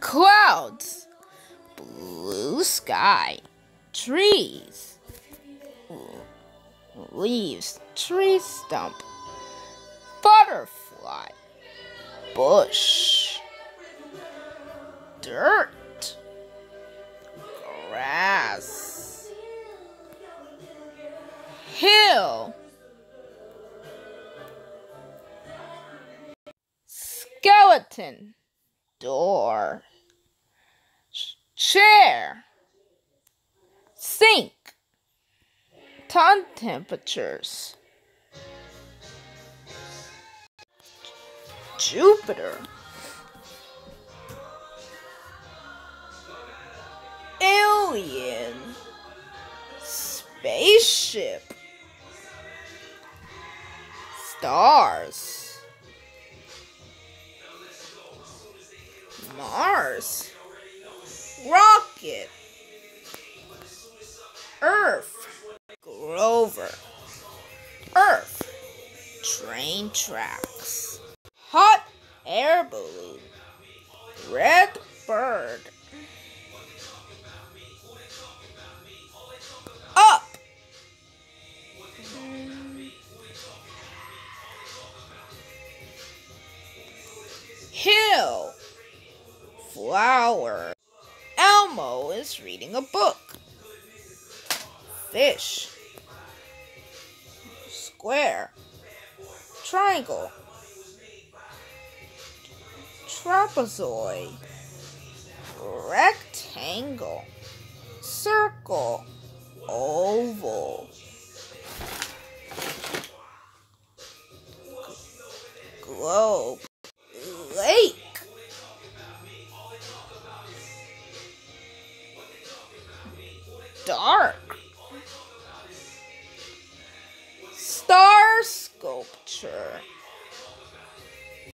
Clouds, blue sky, trees, leaves, tree stump, butterfly, bush, dirt, grass, hill, skeleton, door, chair, sink, temperatures, Jupiter, alien, spaceship, stars, Mars, rocket, Earth, Grover, Earth, train tracks, hot air balloon, red bird, up, hill, flower. Elmo is reading a book. Fish, square, triangle, trapezoid, rectangle, circle, oval, globe, lake, dark, star sculpture.